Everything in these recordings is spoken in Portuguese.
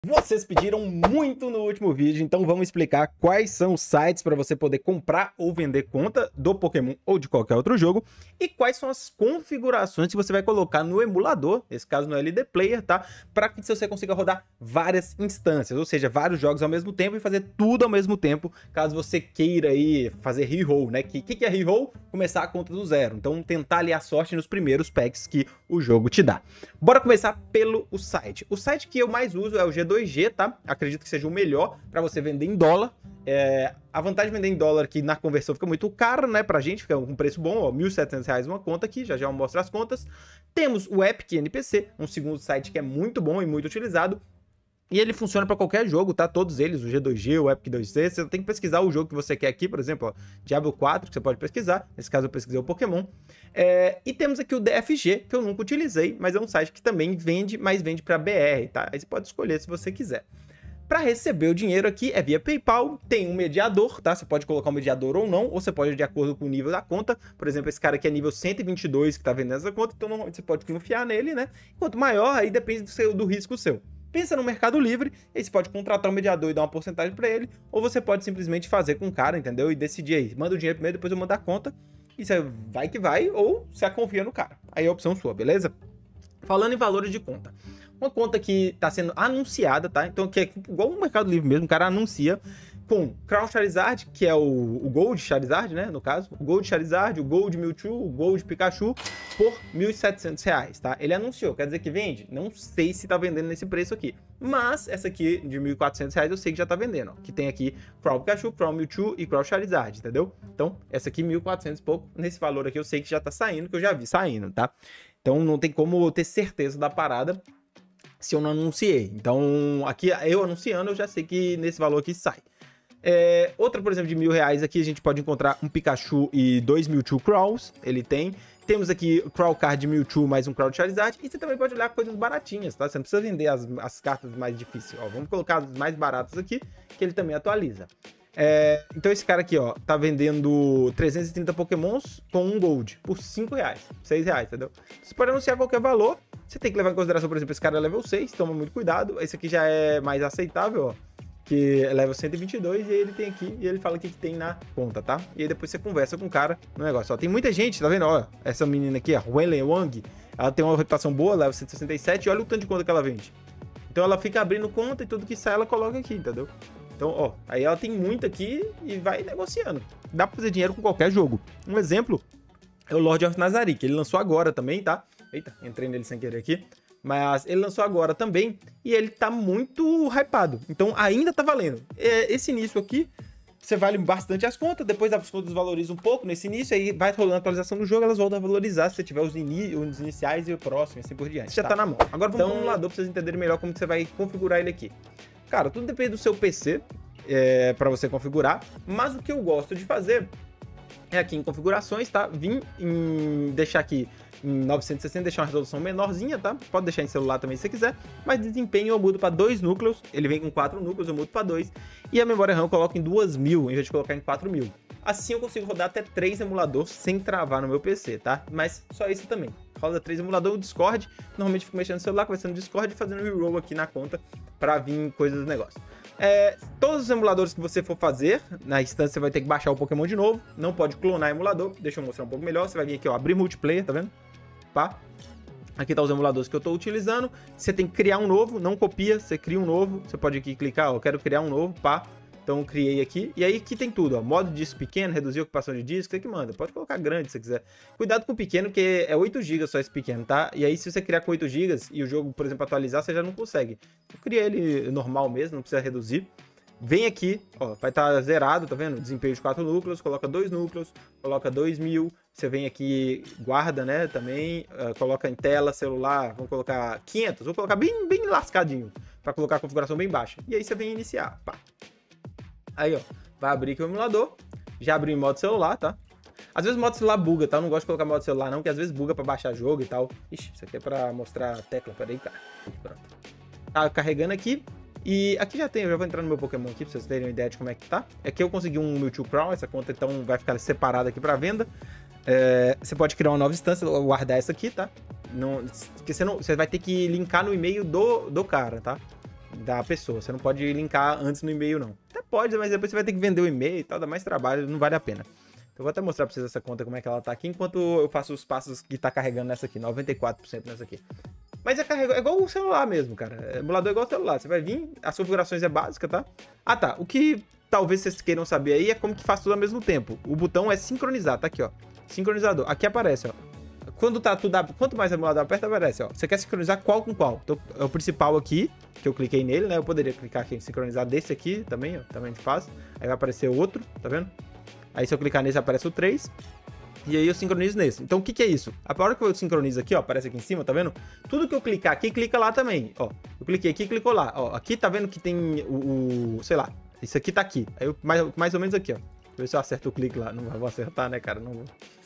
Vocês pediram muito no último vídeo, então vamos explicar quais são os sites para você poder comprar ou vender conta do Pokémon ou de qualquer outro jogo e quais são as configurações que você vai colocar no emulador, nesse caso no LD Player, tá? Para que você consiga rodar várias instâncias, ou seja, vários jogos ao mesmo tempo e fazer tudo ao mesmo tempo, caso você queira aí fazer reroll, né? Que é reroll? Começar a conta do zero, então tentar ali a sorte nos primeiros packs que o jogo te dá. Bora começar pelo site. O site que eu mais uso é o G2G, tá? Acredito que seja o melhor para você vender em dólar. A vantagem de vender em dólar aqui na conversão fica muito caro, né, pra gente, fica um preço bom, ó, R$ 1.700 uma conta aqui, já eu mostro as contas. Temos o Epic NPC, um segundo site que é muito bom e muito utilizado. E ele funciona para qualquer jogo, tá? Todos eles, o G2G, o Epic 2C, você tem que pesquisar o jogo que você quer aqui, por exemplo, ó, Diablo 4, que você pode pesquisar, nesse caso eu pesquisei o Pokémon. E temos aqui o DFG, que eu nunca utilizei, mas é um site que também vende, mas vende para BR, tá? Aí você pode escolher se você quiser. Para receber o dinheiro aqui é via PayPal, tem um mediador, tá? Você pode colocar um mediador ou não, ou você pode ir de acordo com o nível da conta. Por exemplo, esse cara aqui é nível 122 que tá vendendo essa conta, então você pode confiar nele, né? Quanto maior, aí depende do risco seu. Pensa no Mercado Livre, aí você pode contratar um mediador e dar uma porcentagem para ele, ou você pode simplesmente fazer com o cara, entendeu? E decidir aí, manda o dinheiro primeiro, depois eu mando a conta, e você vai que vai, ou você confia no cara. Aí é a opção sua, beleza? Falando em valores de conta. Uma conta que está sendo anunciada, tá? Então, que é igual o Mercado Livre mesmo, o cara anuncia com Crown Charizard, que é o Gold Charizard, né? No caso, o Gold Charizard, o Gold Mewtwo, o Gold Pikachu, por R$ 1.700, tá? Ele anunciou, quer dizer que vende? Não sei se tá vendendo nesse preço aqui. Mas essa aqui de R$ 1.400 eu sei que já tá vendendo, ó. Que tem aqui Crown Pikachu, Crown Mewtwo e Crown Charizard, entendeu? Então, essa aqui R$ 1.400 e pouco, nesse valor aqui eu sei que já tá saindo, que eu já vi saindo, tá? Então, não tem como ter certeza da parada se eu não anunciei. Então, aqui eu anunciando, eu já sei que nesse valor aqui sai. Outra, por exemplo, de R$ 1.000 aqui, a gente pode encontrar um Pikachu e 2 Mewtwo Crowns, ele tem. Temos aqui o Crow Card de Mewtwo mais um Crow Charizard. E você também pode olhar coisas baratinhas, tá? Você não precisa vender as cartas mais difíceis. Ó, vamos colocar as mais baratas aqui, que ele também atualiza. Então esse cara aqui, ó, tá vendendo 330 Pokémons com um Gold por R$ 5, R$ 6, entendeu? Você pode anunciar qualquer valor. Você tem que levar em consideração, por exemplo, esse cara é level 6, toma muito cuidado. Esse aqui já é mais aceitável, ó, que é level 122, e ele tem aqui, e ele fala o que tem na conta, tá? E aí depois você conversa com o cara no negócio. Ó, tem muita gente, tá vendo? Ó, essa menina aqui, a Wenlei Wang, ela tem uma reputação boa, level 167, e olha o tanto de conta que ela vende. Então ela fica abrindo conta e tudo que sai ela coloca aqui, entendeu? Então, ó, aí ela tem muito aqui e vai negociando. Dá pra fazer dinheiro com qualquer jogo. Um exemplo é o Lord of Nazarick, que ele lançou agora também, tá? Eita, entrei nele sem querer aqui. Mas ele lançou agora também e ele tá muito hypado. Então ainda tá valendo. Esse início aqui, você vale bastante as contas. Depois as contas valorizam um pouco nesse início. Aí vai rolando a atualização do jogo, elas voltam a valorizar se você tiver os iniciais e o próximo, assim por diante. Já tá na mão. Agora vamos pro emulador pra vocês entenderem melhor como que você vai configurar ele aqui. Cara, tudo depende do seu PC pra você configurar. Mas o que eu gosto de fazer é aqui em configurações, tá? Deixar aqui em 960, deixar uma resolução menorzinha, tá? Pode deixar em celular também se você quiser, mas desempenho eu mudo para 2 núcleos, ele vem com 4 núcleos, eu mudo para 2, e a memória RAM eu coloco em 2000, em vez de colocar em 4000. Assim eu consigo rodar até 3 emuladores sem travar no meu PC, tá? Mas só isso também. Roda 3 emuladores, o Discord, normalmente fico mexendo no celular, conversando no Discord e fazendo reroll aqui na conta para vir coisas do negócio. Todos os emuladores que você for fazer, na instância você vai ter que baixar o Pokémon de novo, não pode clonar emulador, deixa eu mostrar um pouco melhor, você vai vir aqui, ó, abrir multiplayer, tá vendo? Pá. Aqui tá os emuladores que eu tô utilizando, você tem que criar um novo, não copia, você cria um novo, você pode aqui clicar, ó, eu quero criar um novo, pá. Então eu criei aqui, e aí aqui tem tudo, ó, modo de disco pequeno, reduzir a ocupação de disco, você que manda, pode colocar grande se você quiser. Cuidado com o pequeno, que é 8 GB só esse pequeno, tá? E aí se você criar com 8 GB e o jogo, por exemplo, atualizar, você já não consegue. Eu criei ele normal mesmo, não precisa reduzir. Vem aqui, ó, vai estar zerado, tá vendo? Desempenho de 4 núcleos, coloca 2 núcleos, coloca 2000, você vem aqui, guarda, né, também, coloca em tela, celular, vamos colocar 500, vou colocar bem lascadinho, pra colocar a configuração bem baixa. E aí você vem iniciar, pá. Aí, ó, vai abrir aqui o emulador, já abriu em modo celular, tá? Às vezes o modo celular buga, tá? Eu não gosto de colocar modo celular não, porque às vezes buga pra baixar jogo e tal. Ixi, isso aqui é pra mostrar a tecla, peraí, cara. Pronto. Tá carregando aqui. E aqui já tem, eu já vou entrar no meu Pokémon aqui pra vocês terem uma ideia de como é que tá. Aqui eu consegui um Mewtwo Crown, essa conta então vai ficar separada aqui pra venda. Você pode criar uma nova instância, guardar essa aqui, tá? Não, porque você vai ter que linkar no e-mail do cara, tá? da pessoa. Você não pode linkar antes no e-mail, não. Até pode, mas depois você vai ter que vender o e-mail e tal, dá mais trabalho, não vale a pena. Então eu vou até mostrar pra vocês essa conta, como é que ela tá aqui, enquanto eu faço os passos que tá carregando nessa aqui, 94% nessa aqui. Mas é igual o celular mesmo, cara. Emulador é igual o celular. Você vai vir, as configurações é básica, tá? Ah, tá. O que talvez vocês queiram saber aí é como que faz tudo ao mesmo tempo. O botão é sincronizar, tá aqui, ó. Sincronizador. Aqui aparece, ó. Quando tá tudo... Quanto mais o emulador aperta, aparece, ó. Você quer sincronizar qual com qual? Então, é o principal aqui, que eu cliquei nele, né? Eu poderia clicar aqui em sincronizar desse aqui também, ó. Também faz. Aí vai aparecer o outro, tá vendo? Aí se eu clicar nesse, aparece o 3. E aí eu sincronizo nesse. Então o que é isso? A hora que eu sincronizo aqui, ó, aparece aqui em cima, tá vendo? Tudo que eu clicar aqui, clica lá também, ó. Eu cliquei aqui, clicou lá, ó. Aqui tá vendo que tem sei lá, isso aqui tá aqui. Aí eu, mais ou menos aqui, ó. Deixa eu ver se eu acerto o clique lá. Não vou acertar, né, cara? Não vou.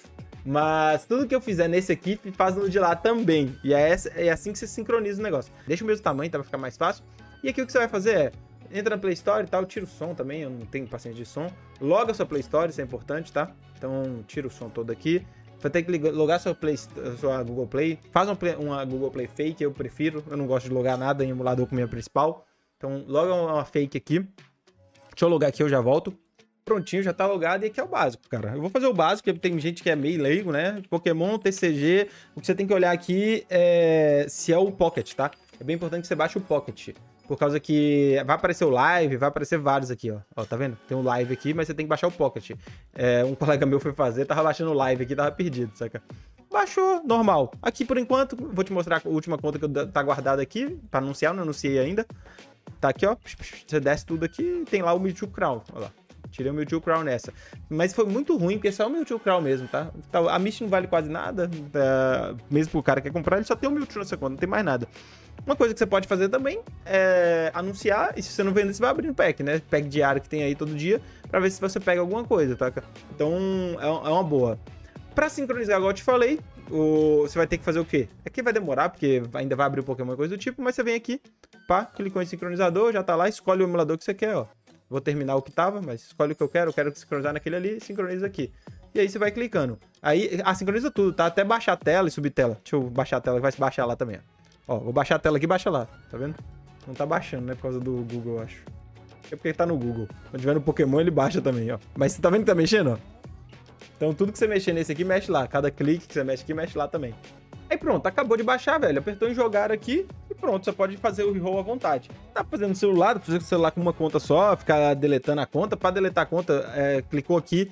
Mas tudo que eu fizer nesse aqui, faz no de lá também. E é assim que você sincroniza o negócio. Deixa o mesmo tamanho, tá? Pra ficar mais fácil. E aqui o que você vai fazer é... Entra na Play Store e tal, tira o som também, eu não tenho paciência de som. Loga sua Play Store, isso é importante, tá? Então tira o som todo aqui. Vai ter que logar sua Google Play. Faz uma Google Play fake, eu prefiro. Eu não gosto de logar nada em emulador com minha principal. Então loga uma fake aqui. Deixa eu logar aqui, eu já volto. Prontinho, já tá logado e aqui é o básico, cara. Eu vou fazer o básico, porque tem gente que é meio leigo, né? Pokémon, TCG, o que você tem que olhar aqui é se é o Pocket, tá? É bem importante que você baixe o Pocket. Por causa que vai aparecer o live, vai aparecer vários aqui, ó. Ó, tá vendo? Tem um live aqui, mas você tem que baixar o Pocket. Um colega meu foi fazer, tava baixando o live aqui, tava perdido, saca? Baixou, normal. Aqui, por enquanto, vou te mostrar a última conta que tá guardada aqui, pra anunciar, não anunciei ainda. Tá aqui, ó. Você desce tudo aqui e tem lá o Mewtwo Crown, ó lá. Tirei o Mewtwo Crown nessa. Mas foi muito ruim, porque é só o Mewtwo Crown mesmo, tá? A Mish não vale quase nada. Mesmo pro cara que quer comprar, ele só tem o Mewtwo nessa conta, não tem mais nada. Uma coisa que você pode fazer também é anunciar, e se você não vender, você vai abrir um pack, né? Pack diário que tem aí todo dia, pra ver se você pega alguma coisa, tá? Então, é uma boa. Pra sincronizar, igual eu te falei, você vai ter que fazer o quê? Aqui vai demorar, porque ainda vai abrir o Pokémon e coisa do tipo, mas você vem aqui, pá, clicou em sincronizador, já tá lá, escolhe o emulador que você quer, ó. Vou terminar o que tava, mas escolhe o que eu quero sincronizar naquele ali, sincroniza aqui. E aí você vai clicando. Aí, sincroniza tudo, tá? Até baixar a tela e subir tela. Deixa eu baixar a tela, vai se baixar lá também, ó. Ó, vou baixar a tela aqui e baixa lá, tá vendo? Não tá baixando, né? Por causa do Google, eu acho. É porque ele tá no Google. Quando tiver no Pokémon, ele baixa também, ó. Mas você tá vendo que tá mexendo, ó? Então tudo que você mexer nesse aqui, mexe lá. Cada clique que você mexe aqui, mexe lá também. Aí pronto, acabou de baixar, velho. Apertou em jogar aqui e pronto, você pode fazer o reroll à vontade. Dá pra fazer no celular, dá pra fazer com o celular com uma conta só, ficar deletando a conta. Pra deletar a conta, clicou aqui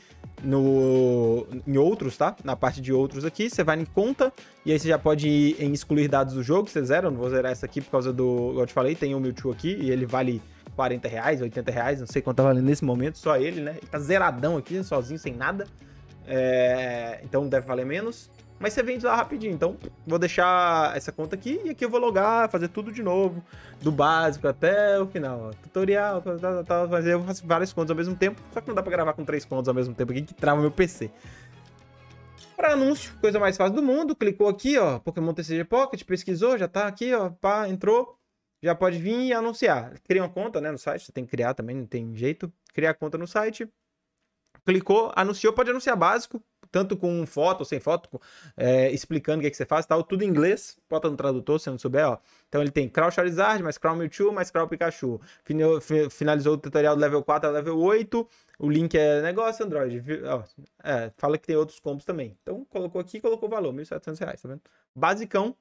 em outros, tá? Na parte de outros aqui, você vai em conta e aí você já pode ir em excluir dados do jogo, você zera. Eu não vou zerar essa aqui por causa do... Igual eu te falei, tem o Mewtwo aqui e ele vale R$40, R$80, não sei quanto tá valendo nesse momento, só ele, né? Ele tá zeradão aqui, sozinho, sem nada. Então deve valer menos. Mas você vende lá rapidinho, então vou deixar essa conta aqui e aqui eu vou logar, fazer tudo de novo, do básico até o final, ó. Tutorial, mas eu faço várias contas ao mesmo tempo, só que não dá pra gravar com 3 contas ao mesmo tempo aqui, que trava meu PC. Para anúncio, coisa mais fácil do mundo, clicou aqui, ó, Pokémon TCG Pocket, pesquisou, já tá aqui, ó, pá, entrou, já pode vir e anunciar. Cria uma conta, né, no site, você tem que criar também, não tem jeito, criar a conta no site, clicou, anunciou, pode anunciar básico, tanto com foto ou sem foto, explicando o que você faz, tal, tudo em inglês, bota no tradutor se não souber, ó. Então ele tem Crow Charizard, mais Crow Mewtwo, mais Crow Pikachu. Finalizou o tutorial do level 4 ao level 8, o link é negócio, Android, ó, fala que tem outros combos também. Então colocou aqui, colocou o valor, R$1.700, tá vendo? Basicão.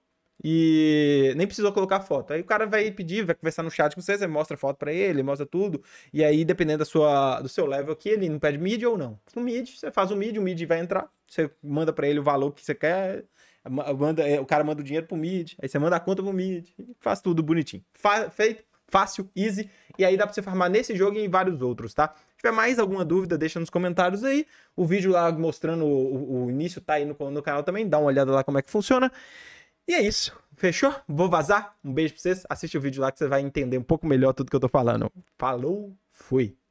E nem precisou colocar foto. Aí o cara vai pedir, vai conversar no chat com você mostra foto pra ele, mostra tudo. E aí, dependendo do seu level aqui, ele não pede mid ou não. No mid, você faz o mid vai entrar. Você manda pra ele o valor que você quer. O cara manda o dinheiro pro mid. Aí você manda a conta pro mid. Faz tudo bonitinho. Feito, fácil, easy. E aí dá pra você farmar nesse jogo e em vários outros, tá? Se tiver mais alguma dúvida, deixa nos comentários aí. O vídeo lá mostrando o início tá aí no canal também. Dá uma olhada lá como é que funciona. E é isso, fechou? Vou vazar, um beijo pra vocês, assiste o vídeo lá que você vai entender um pouco melhor tudo que eu tô falando. Falou, fui!